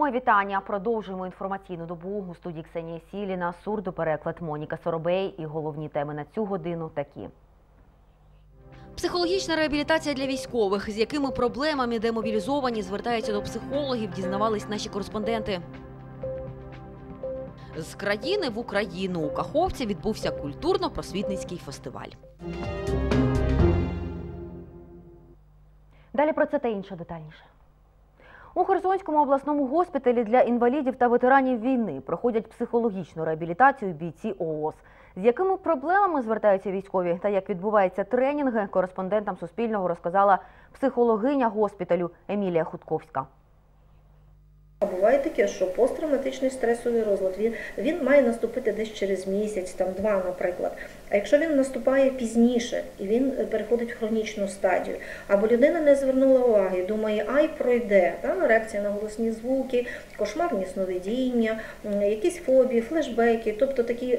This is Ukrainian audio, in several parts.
Мої вітання. Продовжуємо інформаційну добу. У студії Ксенія Сіліна, сурдопереклад Моніка Соробей. І головні теми на цю годину такі. Психологічна реабілітація для військових. З якими проблемами демобілізовані звертаються до психологів, дізнавались наші кореспонденти. З країни в Україну у Каховці відбувся культурно-просвітницький фестиваль. Далі про це та інше детальніше. У Херсонському обласному госпіталі для інвалідів та ветеранів війни проходять психологічну реабілітацію бійці ООС. З якими проблемами звертаються військові та як відбуваються тренінги, кореспондентам Суспільного розказала психологиня госпіталю Емілія Хутковська. Буває таке, що посттравматичний стресовий розлад, він має наступити десь через місяць, там 2, наприклад. А якщо він наступає пізніше і він переходить в хронічну стадію, або людина не звернула уваги, думає, ай, пройде, реакція на голосні звуки, кошмарні сновидіння, якісь фобії, флешбеки, тобто такі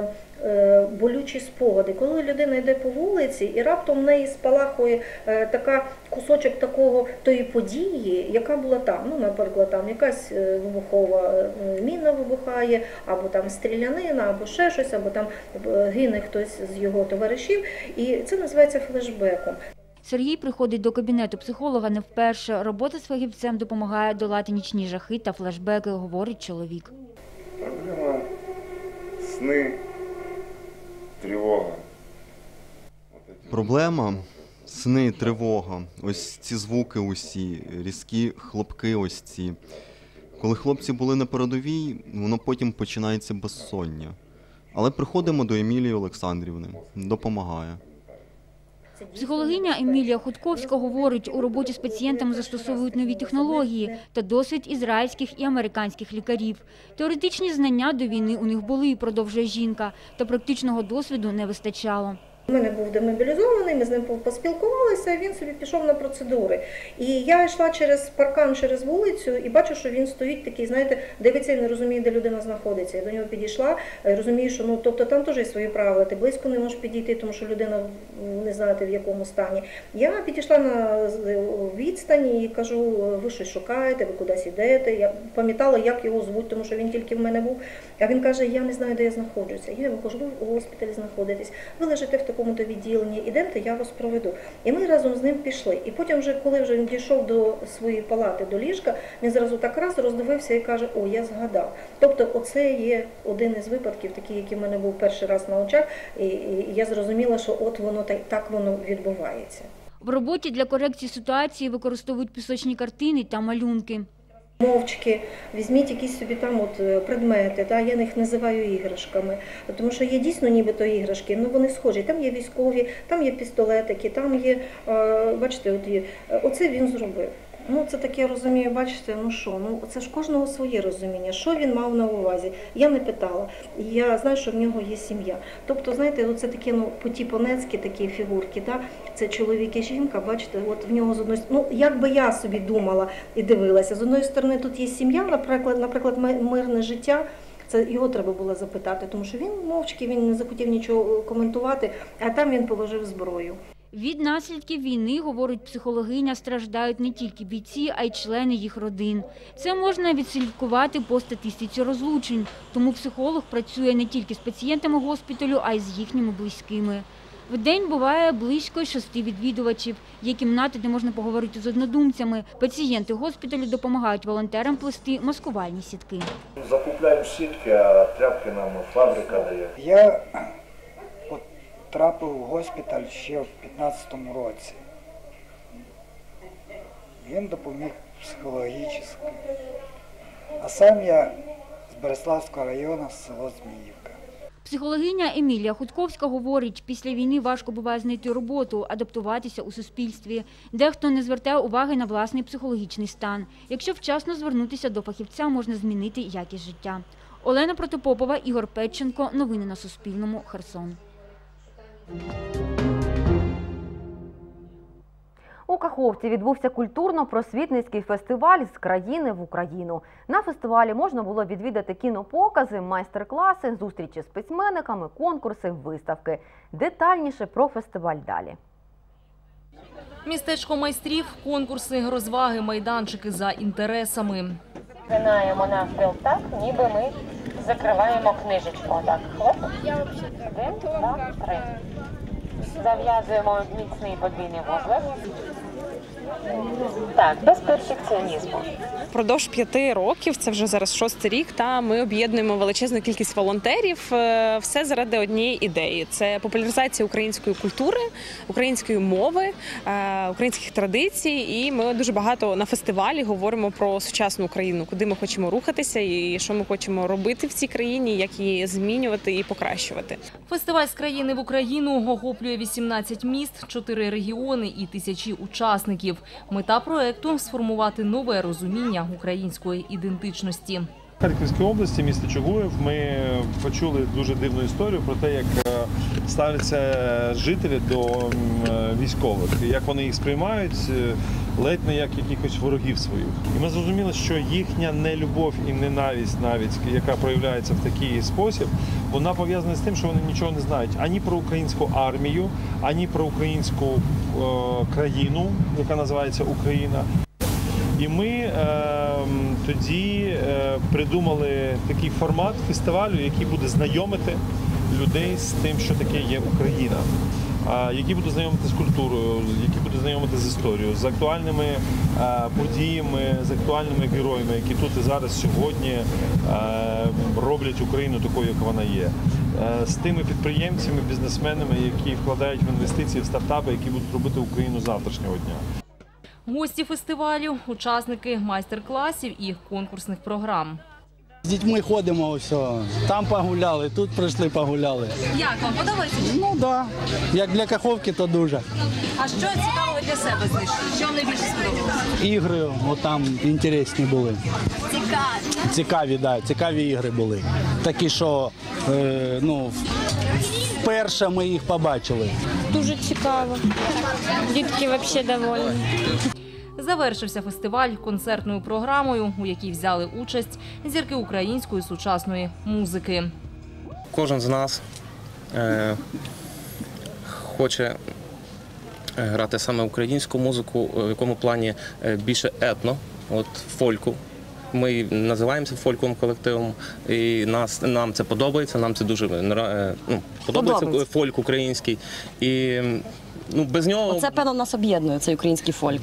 болючі спогади. Коли людина йде по вулиці і раптом в неї спалахує кусочок тої події, яка була там, наприклад, там якась вибухова міна вибухає, або там стрілянина, або ще щось, або там гине хтось з його товаришів, і це називається флешбеком. Сергій приходить до кабінету психолога не вперше. Робота з фахівцем допомагає долати нічні жахи та флешбеки, говорить чоловік. Проблема сни, тривога. Проблема сни, тривога. Ось ці звуки усі, різкі хлопки ось ці. Коли хлопці були на передовій, воно потім починається безсоння. Але приходимо до Емілії Олександрівни, допомагає. Психологиня Емілія Хутковська говорить, у роботі з пацієнтами застосовують нові технології та досвід ізраїльських і американських лікарів. Теоретичні знання до війни у них були, продовжує жінка, та практичного досвіду не вистачало. У мене був демобілізований, ми з ним поспілкувалися, він собі пішов на процедури. І я йшла через паркан, через вулицю і бачу, що він стоїть такий, знаєте, дивиться і не розуміє, де людина знаходиться. Я до нього підійшла, розумію, що тобто там теж є свої правила, ти близько не можеш підійти, тому що людина не знає, в якому стані. Я підійшла на відстані і кажу, ви щось шукаєте, ви кудись йдете. Я пам'ятала, як його звуть, тому що він тільки в мене був. А він каже, я не знаю, де я знаходжуся. Я йому кажу, ви в госпіталі знаходитесь, ви лежите в такому-то відділенні, ідемте, я вас проведу. І ми разом з ним пішли. І потім, коли він дійшов до своєї палати, до ліжка, він зразу так раз роздивився і каже, о, я згадав. Тобто оце є один із випадків, такий, який в мене був перший раз на очах, і я зрозуміла, що от воно так воно відбувається. В роботі для корекції ситуації використовують пісочні картини та малюнки. Мовчки, візьміть якісь собі там предмети, я їх називаю іграшками, тому що є дійсно нібито іграшки, вони схожі, там є військові, там є пістолетики, там є, бачите, оце він зробив. Це таке, розумію, бачите, це ж кожного своє розуміння, що він мав на увазі. Я не питала, я знаю, що в нього є сім'я. Тобто, знаєте, це такі по-тіпонецькі такі фігурки, це чоловік і жінка, бачите, от в нього з одної сторони, як би я собі думала і дивилася, з одної сторони тут є сім'я, наприклад, мирне життя, це його треба було запитати, тому що він мовчки, він не захотів нічого коментувати, а там він положив зброю. Від наслідків війни, говорить психологиня, страждають не тільки бійці, а й члени їх родин. Це можна відслідкувати по статистиці розлучень. Тому психолог працює не тільки з пацієнтами госпіталю, а й з їхніми близькими. В день буває близько 6 відвідувачів. Є кімнати, де можна поговорити з однодумцями. Пацієнти госпіталю допомагають волонтерам плести маскувальні сітки. Закупляємо сітки, а тряпки нам фабрика дає. Я потрапив в госпіталь ще в 2015 році. Він допоміг психологічно. А сам я з Береславського району, село Зміївка. Психологиня Емілія Хутковська говорить, після війни важко буває знайти роботу, адаптуватися у суспільстві. Дехто не звертає уваги на власний психологічний стан. Якщо вчасно звернутися до фахівця, можна змінити якість життя. Олена Протопопова, Ігор Петченко. Новини на Суспільному. Херсон. У Каховці відбувся культурно-просвітницький фестиваль «З країни в Україну». На фестивалі можна було відвідати кінопокази, майстер-класи, зустрічі з письменниками, конкурси, виставки. Детальніше про фестиваль далі. Містечко майстрів, конкурси, розваги, майданчики за інтересами. Починаємо навпіл так, ніби ми закриваємо книжечку. Так, хлоп. 1, 2, 3. Зав'язуємо міцний подвійний вузлик. Так, без перфекціонізму. Впродовж 5 років, це вже зараз 6-й рік, ми об'єднуємо величезну кількість волонтерів, все заради однієї ідеї. Це популяризація української культури, української мови, українських традицій. І ми дуже багато на фестивалі говоримо про сучасну Україну, куди ми хочемо рухатися і що ми хочемо робити в цій країні, як її змінювати і покращувати. Фестиваль «З країни в Україну» охоплює 18 міст, 4 регіони і тисячі учасників. Мета проекту – сформувати нове розуміння української ідентичності. В Харківській області, місто Чугуїв, ми почули дуже дивну історію про те, як ставляться жителі до військових, як вони їх сприймають, ледь не як якихось ворогів своїх. І ми зрозуміли, що їхня нелюбов і ненависть навіть, яка проявляється в такий спосіб, вона пов'язана з тим, що вони нічого не знають ані про українську армію, ані про українську країну, яка називається Україна. І ми тоді придумали такий формат фестивалю, який буде знайомити людей з тим, що таке є Україна, який буде знайомити з культурою, який буде знайомити з історією, з актуальними подіями, з актуальними героями, які тут і зараз сьогодні роблять Україну такою, як вона є. З тими підприємцями, бізнесменами, які вкладають в інвестиції, в стартапи, які будуть робити Україну завтрашнього дня. Гості фестивалю – учасники майстер-класів і конкурсних програм. З дітьми ходимо, все. Там погуляли, тут прийшли погуляли. Як вам подобається? Ну так, да. Як для Каховки, то дуже. А що цікавого для себе знайшли? Що вам найбільше сподобалося? Ігри, там інтересні були. Цікаві? Цікаві, так, цікаві ігри були. Такі, що вперше ми їх побачили. Дуже цікаво. Дітки взагалі довольні. Завершився фестиваль концертною програмою, у якій взяли участь зірки української сучасної музики. Кожен з нас хоче грати саме українську музику, в якому плані більше етно, фольку. Ми називаємося фольковим колективом, і нам це подобається, нам це дуже подобається фольк український. І без нього... Оце, певно, нас об'єднує, цей український фольк.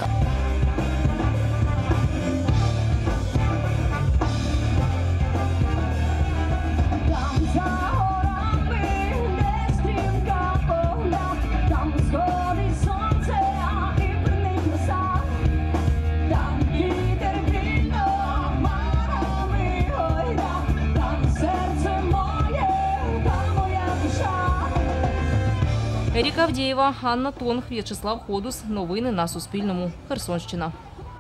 Еріка Авдієва, Анна Тонг, В'ячеслав Ходус. Новини на Суспільному. Херсонщина.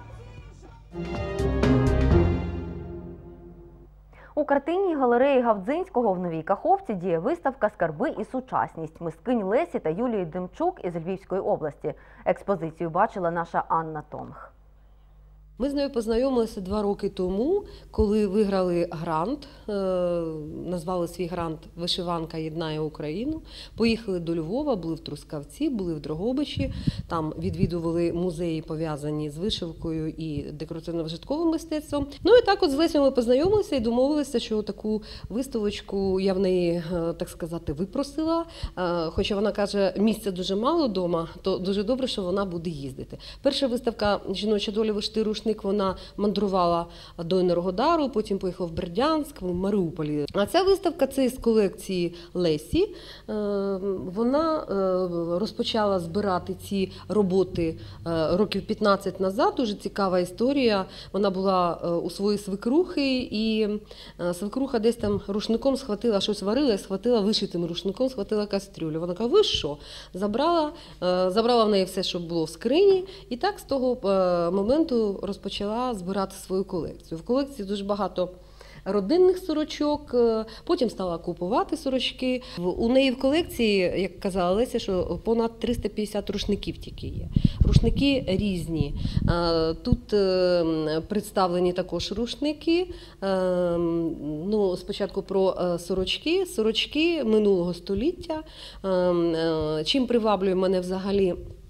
У картинній галереї Гавдзинського в Новій Каховці діє виставка «Скарби і сучасність» мисткинь Лесі та Юлії Демчук із Львівської області. Експозицію бачила наша Анна Тонг. Ми з нею познайомилися 2 роки тому, коли виграли грант, назвали свій грант «Вишиванка єднає Україну». Поїхали до Львова, були в Трускавці, були в Дрогобичі, там відвідували музеї, пов'язані з вишивкою і декоративно-вижитковим мистецтвом. Ну і так з Лесею ми познайомилися і домовилися, що таку виставочку я в неї, так сказати, випросила. Хоча вона каже, місця дуже мало вдома, то дуже добре, що вона буде їздити. Перша виставка «Жіноча доля вишити рушник», вона мандрувала до Енергодару, потім поїхала в Бердянськ, в Маріуполі. А ця виставка – це з колекції Лесі. Вона розпочала збирати ці роботи років 15 назад. Дуже цікава історія. Вона була у своїй свекрухи, і свекруха десь там рушником схватила, щось варила, схватила вишитим рушником, схватила кастрюлю. Вона каже, ви що? Забрала в неї все, що було в скрині, і так з того моменту розпочала збирати свою колекцію. В колекції дуже багато родинних сорочок, потім стала купувати сорочки. У неї в колекції, як казала Леся, що понад 350 рушників тільки є. Рушники різні. Тут представлені також рушники. Спочатку про сорочки. Сорочки минулого століття. Чим приваблює мене взагалі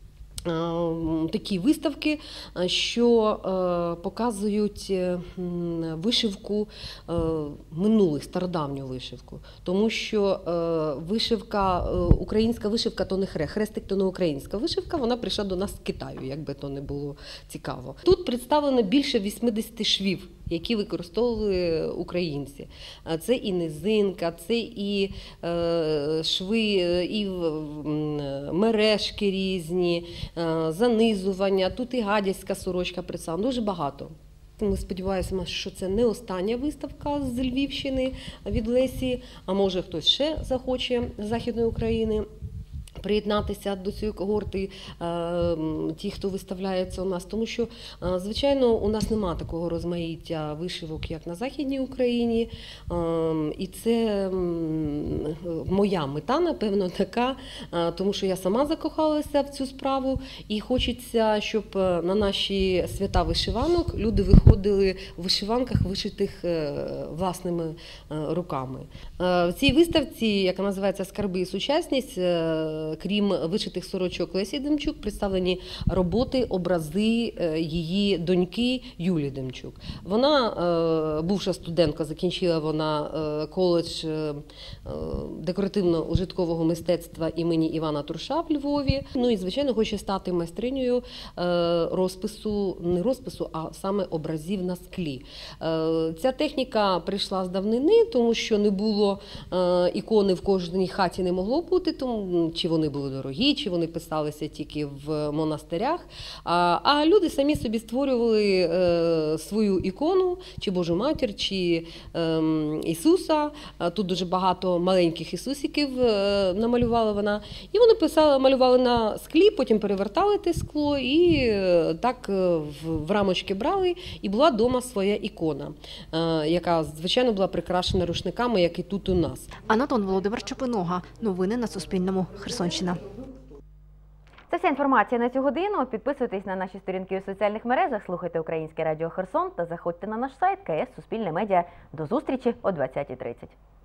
такі виставки, що показують вишивку минулих, стародавню вишивку. Тому що вишивка, українська вишивка то не хрестик, то не українська вишивка, вона прийшла до нас з Китаю, якби то не було цікаво. Тут представлено більше 80 швів, які використовували українці. Це і низинка, це і шви, і мережки різні, занизування, тут і гадяцька сорочка представлена, дуже багато. Ми сподіваємося, що це не остання виставка з Львівщини від Лесі, а може хтось ще захоче з Західної України приєднатися до цієї когорти, ті, хто виставляється у нас. Тому що, звичайно, у нас немає такого розмаїття вишивок, як на Західній Україні. І це моя мета, напевно, така, тому що я сама закохалася в цю справу. І хочеться, щоб на наші свята вишиванок люди виходили в вишиванках, вишитих власними руками. В цій виставці, яка називається «Скарби і сучасність», крім вишитих сорочок Лесі Демчук, представлені роботи, образи її доньки Юлії Демчук. Вона, бувша студентка, закінчила вона коледж декоративно-ужиткового мистецтва імені Івана Труша в Львові. Ну і, звичайно, хоче стати майстринею розпису, не розпису, а саме образів на склі. Ця техніка прийшла з давнини, тому що не було ікони в кожній хаті, не могло бути, тому чи вони були дорогі, чи вони писалися тільки в монастирях. А люди самі собі створювали свою ікону, чи Божу Матір, чи Ісуса. Тут дуже багато маленьких ісусиків намалювала вона. І вони малювали на склі, потім перевертали те скло і так в рамочки брали. І була вдома своя ікона, яка, звичайно, була прикрашена рушниками, як і тут у нас. Анатон Володимир Чепинога. Новини на Суспільному. Херсонщина. Це вся інформація на цю годину. Підписуйтесь на наші сторінки у соціальних мережах, слухайте Українське радіо Херсон та заходьте на наш сайт ks Суспільне медіа. До зустрічі о 20:30.